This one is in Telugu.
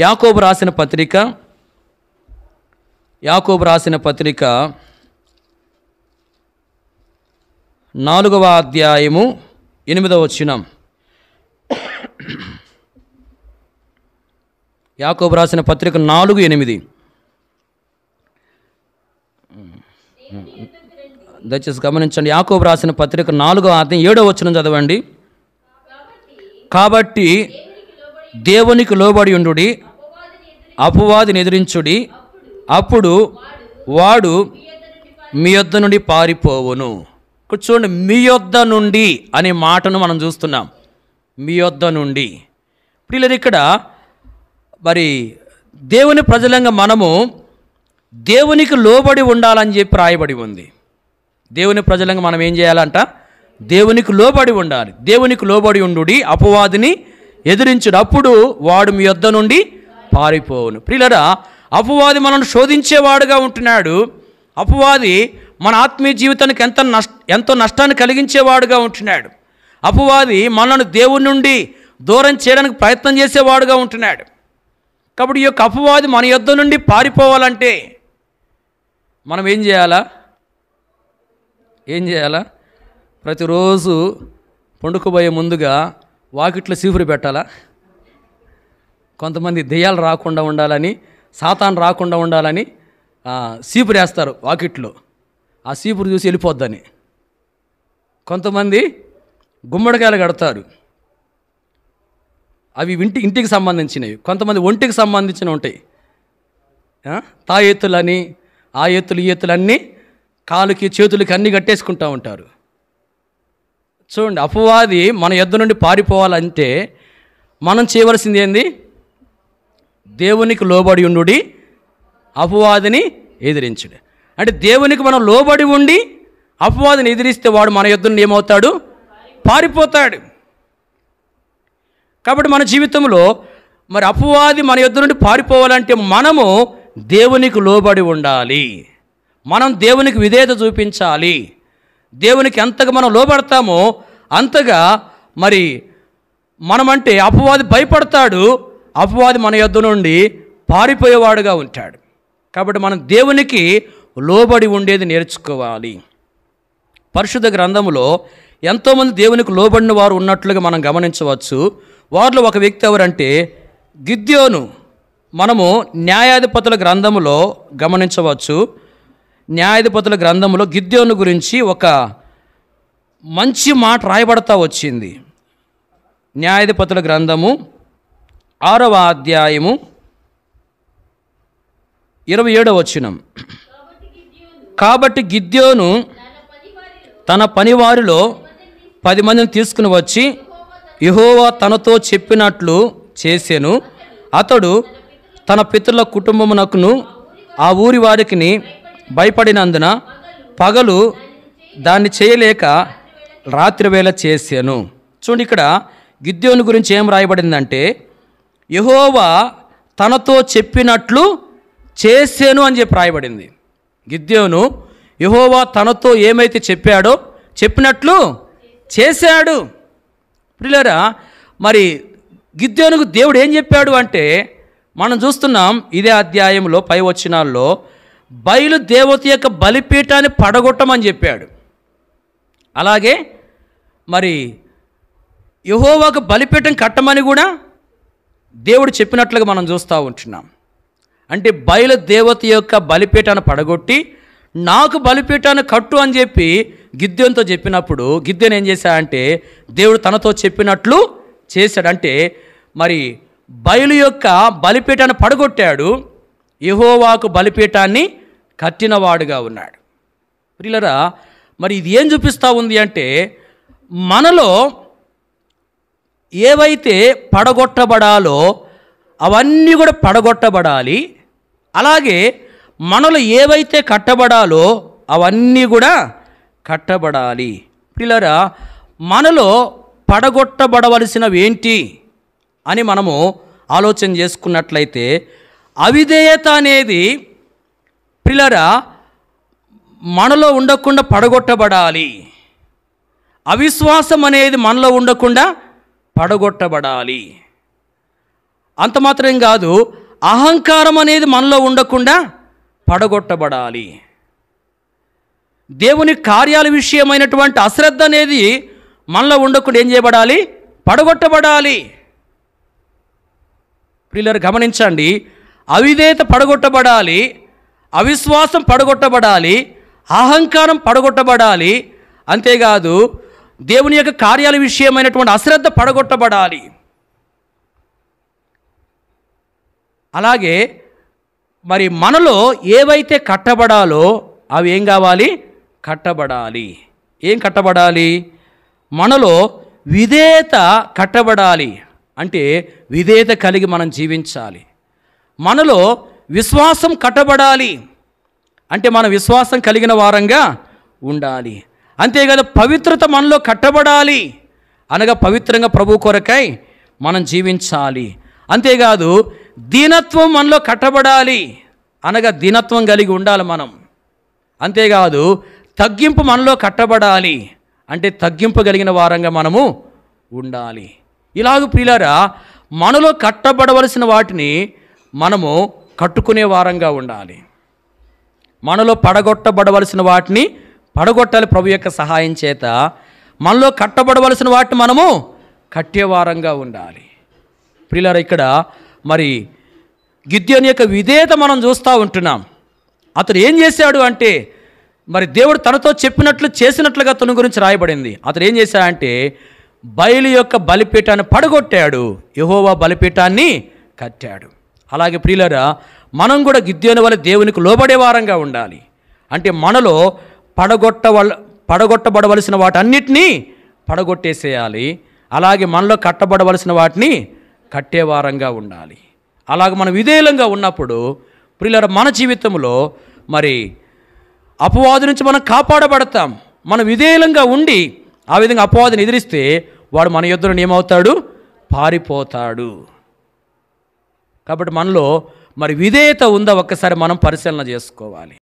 యాకోబు రాసిన పత్రిక 4వ అధ్యాయము 8వ వచనం. యాకోబు రాసిన పత్రిక 4:8. దయచేసి గమనించండి. యాకోబు రాసిన పత్రిక 4వ అధ్యాయం 7వ వచనం చదవండి. కాబట్టి దేవునికి లోబడి ఉండుడి, అపవాదిని ఎదిరించుడి, అప్పుడు వాడు మీ యొద్ద నుండి పారిపోవును. చూడండి, మీ యొద్ద నుండి అనే మాటను మనం చూస్తున్నాం. మీ యొద్ద నుండి. పిల్లలు, ఇక్కడ మరి దేవుని ప్రజలంగా మనము దేవునికి లోబడి ఉండాలని చెప్పి రాయబడి ఉంది. దేవుని ప్రజలంగా మనం ఏం చేయాలంట? దేవునికి లోబడి ఉండాలి. దేవునికి లోబడి ఉండుడి, అపవాదిని ఎదిరించుడు, అప్పుడు వాడు మీ యొద్ద నుండి పారిపోవును. ప్రియులరా, అపవాది మనల్ని శోధించేవాడుగా ఉంటున్నాడు. అపవాది మన ఆత్మీయ జీవితానికి ఎంతో నష్టాన్ని కలిగించేవాడుగా ఉంటున్నాడు. అపవాది మనల్ని దేవుని నుండి దూరం చేయడానికి ప్రయత్నం చేసేవాడుగా ఉంటున్నాడు. కాబట్టి ఈ యొక్క అపవాది మన యొద్ద నుండి పారిపోవాలంటే మనం ఏం చేయాలా? ప్రతిరోజు పండుకోబోయే ముందుగా వాకిట్లో సీపురు పెట్టాలా? కొంతమంది దెయ్యాలు రాకుండా ఉండాలని, సాతాను రాకుండా ఉండాలని సీపురు వేస్తారు వాకిట్లో. ఆ సీపురు చూసి వెళ్ళిపోద్దని. కొంతమంది గుమ్మడికాయలు కడతారు. అవి ఇంటికి సంబంధించినవి. కొంతమంది ఒంటికి సంబంధించినవి ఉంటాయి. తాయెత్తులని, ఆ ఎత్తులు ఈ ఎత్తులన్నీ కాలుకి చేతులకి అన్నీ కట్టేసుకుంటూ ఉంటారు. చూడండి, అపవాది మన యొద్ద నుండి పారిపోవాలంటే మనం చేయవలసింది ఏంది? దేవునికి లోబడి ఉండుడి, అపవాదిని ఎదిరించుడి. అంటే దేవునికి మనం లోబడి ఉండి అపవాదిని ఎదిరిస్తే వాడు మన యొద్ద నుండి ఏమవుతాడు? పారిపోతాడు. కాబట్టి మన జీవితంలో మరి అపవాది మన యొద్ద నుండి పారిపోవాలంటే మనము దేవునికి లోబడి ఉండాలి. మనం దేవునికి విధేయత చూపించాలి. దేవునికి ఎంతగా మనం లోబడతామో అంతగా మరి మనమంటే అపవాది భయపడతాడు. అపవాది మన యొద్ద నుండి పారిపోయేవాడుగా ఉంటాడు. కాబట్టి మనం దేవునికి లోబడి ఉండేది నేర్చుకోవాలి. పరిశుద్ధ గ్రంథములో ఎంతోమంది దేవునికి లోబడిన వారు ఉన్నట్లుగా మనం గమనించవచ్చు. వారిలో ఒక వ్యక్తి ఎవరంటే గిద్యోను. మనము న్యాయాధిపతుల గ్రంథములో గమనించవచ్చు. న్యాయాధిపతుల గ్రంథంలో గిద్యోను గురించి ఒక మంచి మాట రాయబడతా వచ్చింది. న్యాయాధిపతుల గ్రంథము 6వ అధ్యాయము 27వ వచనం. కాబట్టి గిద్యోను తన పనివారిలో 10 మందిని తీసుకుని వచ్చి యెహోవా తనతో చెప్పినట్లు చేసెను. అతడు తన పితరుల కుటుంబమునకును ఆ ఊరి వారికి భయపడినందున పగలు దాన్ని చేయలేక రాత్రివేళ చేశాను. చూడండి, ఇక్కడ గిద్యోను గురించి ఏం రాయబడిందంటే యెహోవా తనతో చెప్పినట్లు చేశాను అని చెప్పి రాయబడింది. గిద్యోను యెహోవా తనతో ఏమైతే చెప్పినట్లు చేశాడు. ప్రియులారా, మరి గిద్యోనుకు దేవుడు ఏం చెప్పాడు అంటే మనం చూస్తున్నాం ఇదే అధ్యాయంలో పై వచనాల్లో బయలు దేవత యొక్క బలిపీఠాన్ని పడగొట్టమని చెప్పాడు. అలాగే మరి యెహోవాకు బలిపీఠం కట్టమని కూడా దేవుడు చెప్పినట్లుగా మనం చూస్తూ ఉంటున్నాం. అంటే బయలు దేవత యొక్క బలిపీఠాన్ని పడగొట్టి నాకు బలిపీఠాన్ని కట్టు అని చెప్పి గిద్యోనుతో చెప్పినప్పుడు గిద్యోను ఏం చేశాడంటే దేవుడు తనతో చెప్పినట్లు చేశాడు. అంటే మరి బయలు యొక్క బలిపీఠాన్ని పడగొట్టాడు, యెహోవాకు బలిపీఠాన్ని కట్టినవాడుగా ఉన్నాడు. ప్రియులారా, మరి ఇది ఏం చూపిస్తూ ఉంది అంటే మనలో ఏవైతే పడగొట్టబడాలో అవన్నీ కూడా పడగొట్టబడాలి. అలాగే మనలో ఏవైతే కట్టబడాలో అవన్నీ కూడా కట్టబడాలి. ప్రియులారా, మనలో పడగొట్టబడవలసినవి ఏంటి అని మనము ఆలోచన చేసుకున్నట్లయితే అవిధేయత అనేది ప్రియులారా మనలో ఉండకుండా పడగొట్టబడాలి. అవిశ్వాసం అనేది మనలో ఉండకుండా పడగొట్టబడాలి. అంత మాత్రం కాదు, అహంకారం అనేది మనలో ఉండకుండా పడగొట్టబడాలి. దేవుని కార్యాల విషయమైనటువంటి అశ్రద్ధ అనేది మనలో ఉండకుండా ఏం చేయబడాలి? పడగొట్టబడాలి. ప్రియులారా గమనించండి, అవిధేయత పడగొట్టబడాలి, అవిశ్వాసం పడగొట్టబడాలి, అహంకారం పడగొట్టబడాలి. అంతేకాదు దేవుని యొక్క కార్యాల విషయమైనటువంటి అశ్రద్ధ పడగొట్టబడాలి. అలాగే మరి మనలో ఏవైతే కట్టబడాలో అవి ఏం కావాలి? కట్టబడాలి. ఏం కట్టబడాలి? మనలో విధేయత కట్టబడాలి. అంటే విధేయత కలిగి మనం జీవించాలి. మనలో విశ్వాసం కట్టబడాలి. అంటే మన విశ్వాసం కలిగిన వారంగా ఉండాలి. అంతేకాదు పవిత్రత మనలో కట్టబడాలి. అనగా పవిత్రంగా ప్రభు కొరకై మనం జీవించాలి. అంతేకాదు దీనత్వం మనలో కట్టబడాలి. అనగా దీనత్వం కలిగి ఉండాలి మనం. అంతేకాదు తగ్గింపు మనలో కట్టబడాలి. అంటే తగ్గింపు కలిగిన వారంగా మనము ఉండాలి. ఇలాగ ప్రియులారా, మనలో కట్టబడవలసిన వాటిని మనము కట్టుకునే వారంగా ఉండాలి. మనలో పడగొట్టబడవలసిన వాటిని పడగొట్టాలి ప్రభు యొక్క సహాయం చేత. మనలో కట్టబడవలసిన వాటిని మనము కట్టేవారంగా ఉండాలి. ప్రియులారా, ఇక్కడ మరి గిద్యోని యొక్క విధేయత మనం చూస్తూ ఉంటున్నాం. అతడు ఏం చేశాడు అంటే, మరి దేవుడు తనతో చెప్పినట్లు చేసినట్లుగా అతని గురించి రాయబడింది. అతడు ఏం చేశాడంటే బయలు యొక్క బలిపీఠాన్ని పడగొట్టాడు, యెహోవా బలిపీఠాన్ని కట్టాడు. అలాగే ప్రియులారా, మనం కూడా గిద్యోని వలె దేవునికి లోబడే వారంగా ఉండాలి. అంటే మనలో పడగొట్టబడవలసిన వాటన్నిటినీ పడగొట్టేసేయాలి. అలాగే మనలో కట్టబడవలసిన వాటిని కట్టేవారంగా ఉండాలి. అలాగే మనం విధేయులంగా ఉన్నప్పుడు ప్రియులారా, మన జీవితంలో మరి అపవాదు నుంచి మనం కాపాడబడతాం. మనం విధేయులంగా ఉండి ఆ విధంగా అపవాదుని ఎదిరిస్తే వాడు మన యుద్ధంలో ఏమవుతాడు? పారిపోతాడు. కాబట్టి మనలో మరి విధేయత ఉందా ఒక్కసారి మనం పరిశీలన చేసుకోవాలి.